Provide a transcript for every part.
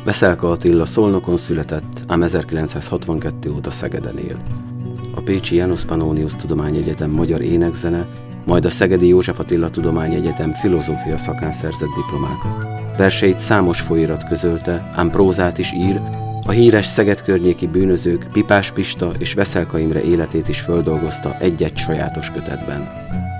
Veselka Attila Szolnokon született, ám 1962 óta Szegeden él. A pécsi János Pannonius Tudományegyetem magyar énekzene, majd a szegedi József Attila Tudományegyetem filozófia szakán szerzett diplomákat. Verseit számos folyóirat közölte, ám prózát is ír, a híres Szeged környéki bűnözők Pipás Pista és Veselka Imre életét is földolgozta egy-egy sajátos kötetben.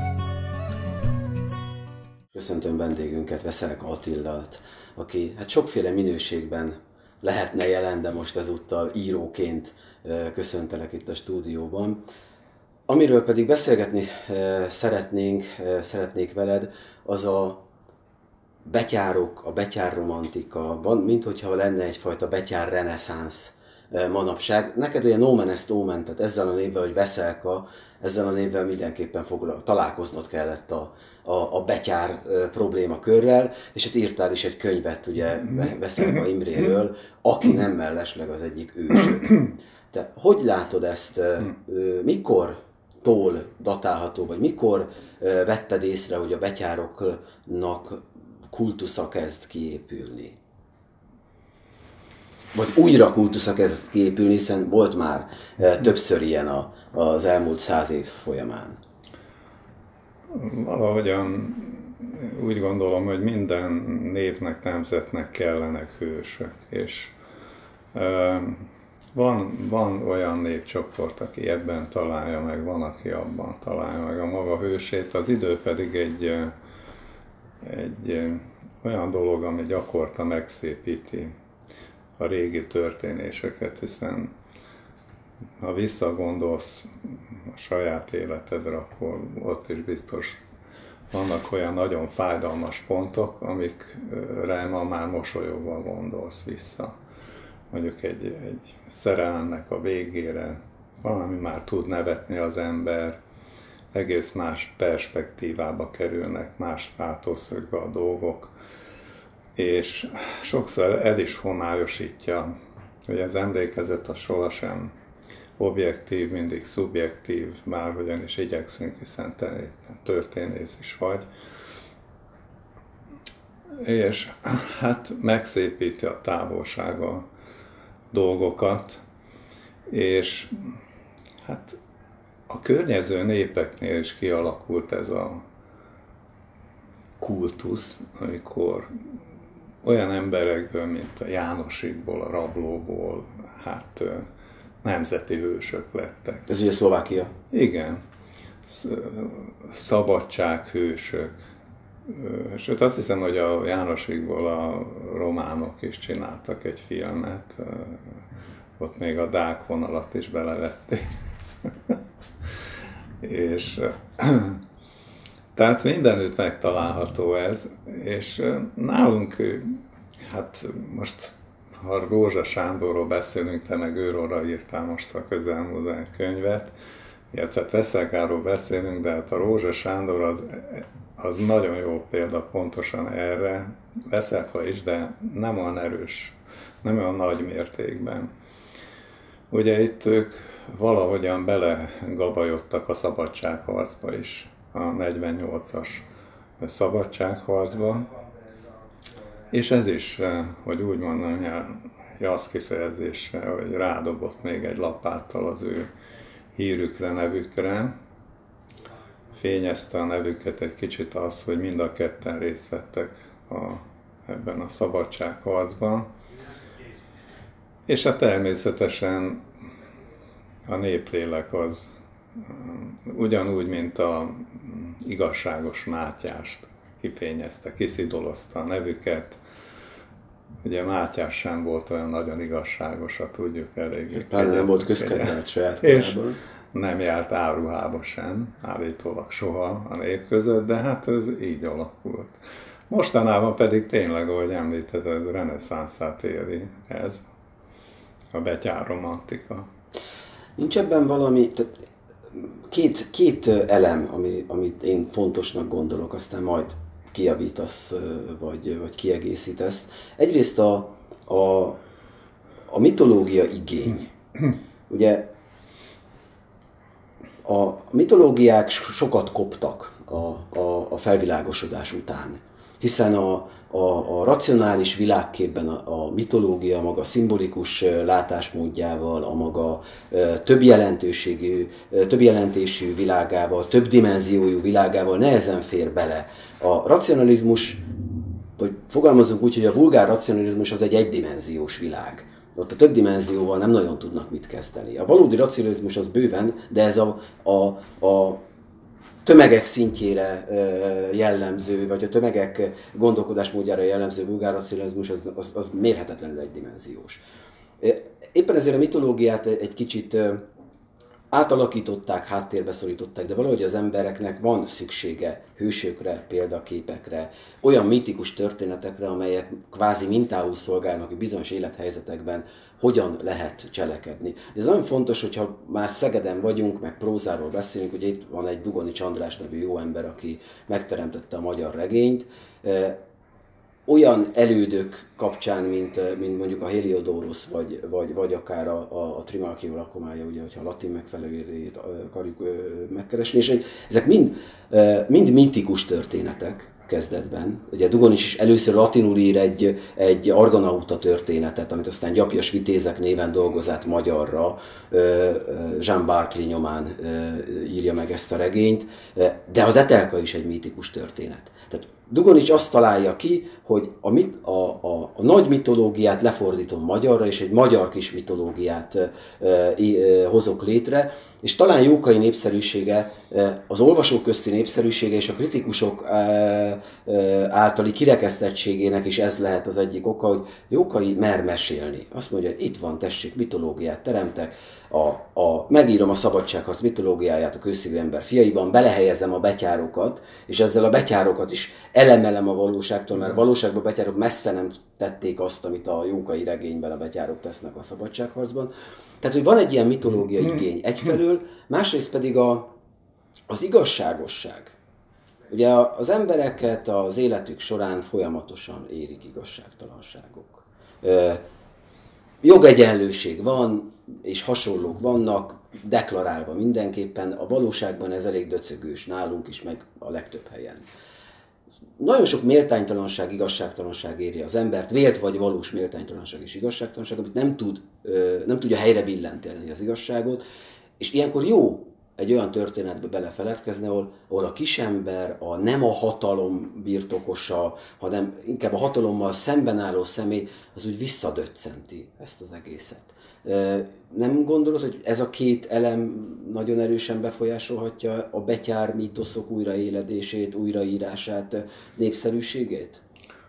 Köszöntöm vendégünket, Veselka Attilát, aki sokféle minőségben lehetne jelen, de most ezúttal íróként köszöntelek itt a stúdióban. Amiről pedig beszélgetni szeretnék veled, az a betyárok, a betyárromantika, van, minthogyha lenne egyfajta betyár reneszánsz manapság. Neked ugye nomen est omen, tehát ezzel a névvel, hogy Veselka, ezzel a névvel mindenképpen találkoznod kellett a betyár problémakörrel, és hát írtál is egy könyvet ugye Veselka Imréről, aki nem mellesleg az egyik ősök. Te hogy látod ezt, mikortól datálható, vagy mikor vetted észre, hogy a betyároknak kultusza kezd kiépülni? Vagy újra kultusza kezd kiépülni, hiszen volt már többször ilyen az elmúlt 100 év folyamán. Valahogyan úgy gondolom, hogy minden népnek, nemzetnek kellenek hősök, és van olyan népcsoport, aki ebben találja meg, van, aki abban találja meg a maga hősét, az idő pedig egy olyan dolog, ami gyakorta megszépíti a régi történéseket, hiszen ha visszagondolsz a saját életedre, akkor ott is biztos vannak olyan nagyon fájdalmas pontok, amikre ma már mosolyogva gondolsz vissza. Mondjuk egy szerelemnek a végére, valami már tud nevetni az ember, egész más perspektívába kerülnek, más státuszökbe a dolgok, és sokszor el is homályosítja, hogy az emlékezet az sohasem objektív, mindig szubjektív, bárhogyan is igyekszünk, hiszen te éppen történész is vagy. És hát megszépíti a távolsága dolgokat, és hát a környező népeknél is kialakult ez a kultusz, amikor olyan emberekből, mint a Jánosikból, a Rablóból, hát nemzeti hősök lettek. Ez ugye Szlovákia? Igen. Szabadsághősök. Sőt, azt hiszem, hogy a Jánosikból a románok is csináltak egy filmet. Ott még a dák vonalat is belevették. És tehát mindenütt megtalálható ez, és nálunk, hát most ha Rózsa Sándorról beszélünk, te meg őróla írtál most a közelmúltban egy könyvet, illetve Veselkáról beszélünk, de hát a Rózsa Sándor az nagyon jó példa pontosan erre, Veselka is, de nem olyan erős, nem olyan nagy mértékben. Ugye itt ők valahogyan belegabajodtak a szabadságharcba is, a 48-as szabadságharcba, és ez is, hogy úgy mondom, jasz kifejezésre, hogy rádobott még egy lapáttal az ő hírükre, nevükre. Fényezte a nevüket egy kicsit az, hogy mind a ketten részt vettek ebben a szabadságharcban. És hát természetesen a néplélek az ugyanúgy, mint a igazságos Mátyást kifényezte, kiszidolozta a nevüket. Ugye Mátyás sem volt olyan nagyon igazságos, ha tudjuk eléggé. Pláne nem volt közkedvelt saját és nem járt áruhába sem, állítólag soha a nép között, de hát ez így alakult. Mostanában pedig tényleg, ahogy említetted, reneszánszát éri ez, a betyárromantika. Nincs ebben valami, két elem, amit én fontosnak gondolok, aztán majd kijavítasz, vagy kiegészítesz. Egyrészt a mitológia igény. Ugye a mitológiák sokat koptak a felvilágosodás után, hiszen a racionális világképben a mitológia maga szimbolikus látásmódjával, a maga több jelentésű világával, több dimenziójú világával nehezen fér bele. A racionalizmus, vagy fogalmazunk úgy, hogy a vulgár racionalizmus az egy egydimenziós világ. Ott a több dimenzióval nem nagyon tudnak mit kezdeni. A valódi racionalizmus az bőven, de ez a tömegek szintjére jellemző, vagy a tömegek gondolkodásmódjára jellemző vulgár racionalizmus az mérhetetlenül egydimenziós. Éppen ezért a mitológiát egy kicsit átalakították, háttérbe szorították, de valahogy az embereknek van szüksége hősökre, példaképekre, olyan mítikus történetekre, amelyek kvázi mintául szolgálnak, hogy bizonyos élethelyzetekben hogyan lehet cselekedni. Ez nagyon fontos, hogyha már Szegeden vagyunk, meg prózáról beszélünk, hogy itt van egy Dugonics András nevű jó ember, aki megteremtette a magyar regényt, olyan elődök kapcsán, mint mondjuk a Heliodorus, vagy akár a Trimalchio lakomája, ugye, hogyha a latin megfelelőjét akarjuk megkeresni, és ezek mind mítikus történetek kezdetben. Ugye Dugonics is először latinul ír egy argonauta történetet, amit aztán Gyapjas Vitézek néven dolgoz át magyarra, Jean Barclay nyomán írja meg ezt a regényt, de az Etelka is egy mítikus történet. Tehát Dugonics azt találja ki, hogy a nagy mitológiát lefordítom magyarra, és egy magyar kis mitológiát hozok létre, és talán Jókai népszerűsége, az olvasók közti népszerűsége és a kritikusok általi kirekesztettségének is ez lehet az egyik oka, hogy Jókai mer mesélni. Azt mondja, hogy itt van, tessék, mitológiát teremtek, megírom a szabadságharc mitológiáját a kőszívű ember fiaiban, belehelyezem a betyárokat, és ezzel a betyárokat is elemelem a valóságtól, mert valóságban a betyárok messze nem tették azt, amit a Jókai regényben a betyárok tesznek a szabadságharcban. Tehát, hogy van egy ilyen mitológiai igény egyfelől, másrészt pedig az igazságosság. Ugye az embereket az életük során folyamatosan érik igazságtalanságok. Jogegyenlőség van, és hasonlók vannak, deklarálva mindenképpen, a valóságban ez elég döcögős, nálunk is, meg a legtöbb helyen. Nagyon sok méltánytalanság, igazságtalanság éri az embert, vélt vagy valós méltánytalanság és igazságtalanság, amit nem tudja helyre billenteni az igazságot, és ilyenkor jó egy olyan történetbe belefeledkezni, ahol a kisember, nem a hatalom birtokosa, hanem inkább a hatalommal szemben álló személy, az úgy visszadöccenti ezt az egészet. Nem gondolod, hogy ez a két elem nagyon erősen befolyásolhatja a betyár mítoszok újraéledését, újraírását, népszerűségét?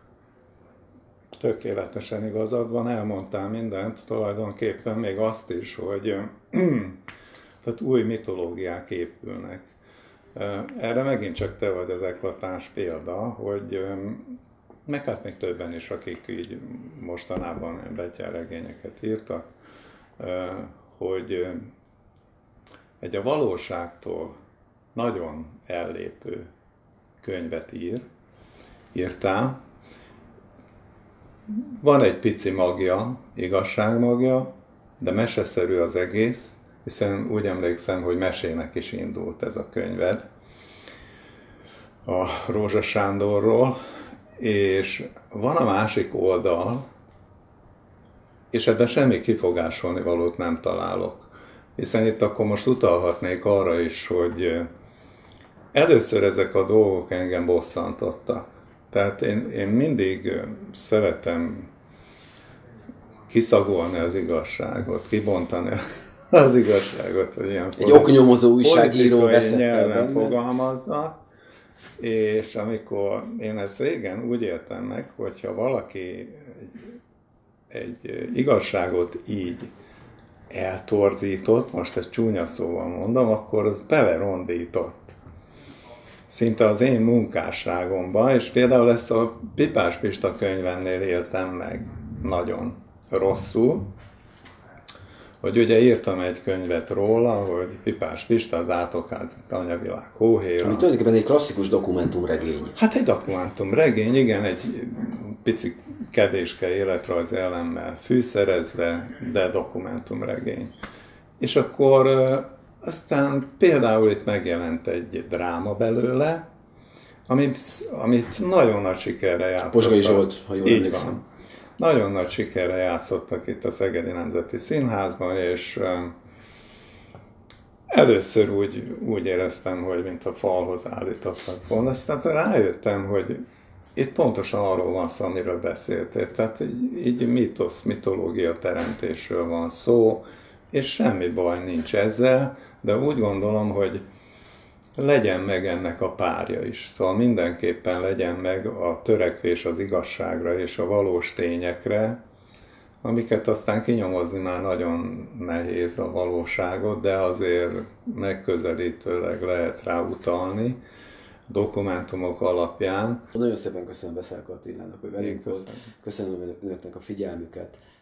Tökéletesen igazad van, elmondtál mindent, tulajdonképpen még azt is, hogy tehát új mitológiák épülnek. Erre megint csak te vagy az eklatáns példa, hogy meg hát még többen is, akik így mostanában betyárregényeket írtak, hogy egy a valóságtól nagyon ellépő könyvet írtál. Van egy pici magja, igazságmagja, de meseszerű az egész, hiszen úgy emlékszem, hogy mesének is indult ez a könyved a Rózsa Sándorról, és van a másik oldal, és ebben semmi kifogásolni valót nem találok. Hiszen itt akkor most utalhatnék arra is, hogy először ezek a dolgok engem bosszantottak. Tehát én mindig szeretem kiszagolni az igazságot, kibontani az igazságot, hogy ilyen egy oknyomozó újságíró nyelven fogalmazza, és amikor én ezt régen úgy éltem meg, hogyha valaki egy igazságot így eltorzított, most ezt csúnya szóval mondom, akkor az belerondított. Szinte az én munkásságomban, és például ezt a Pipás Pista könyvennél éltem meg nagyon rosszul, hogy ugye írtam egy könyvet róla, hogy Pipás Pista az Átokházi Tanyavilág hóhéra. Ami tulajdonképpen egy klasszikus dokumentumregény. Hát egy dokumentumregény, igen, egy pici kevéske életrajz elemmel fűszerezve, de dokumentumregény. És akkor aztán például itt megjelent egy dráma belőle, amit nagyon nagy sikerre játszottak. Posgai Zsolt, ha jól emlékszem. Van. Nagyon nagy sikerre játszottak itt a Szegedi Nemzeti Színházban, és először úgy éreztem, hogy mint a falhoz állítottak volna. Aztán rájöttem, hogy itt pontosan arról van szó, amiről beszéltél. Tehát így mitológia teremtésről van szó, és semmi baj nincs ezzel, de úgy gondolom, hogy legyen meg ennek a párja is. Szóval mindenképpen legyen meg a törekvés az igazságra és a valós tényekre, amiket aztán kinyomozni már nagyon nehéz a valóságot, de azért megközelítőleg lehet rá utalni dokumentumok alapján. Nagyon szépen köszönöm Beszálka Attilának, hogy velünk volt. Köszönöm önöknek a figyelmüket.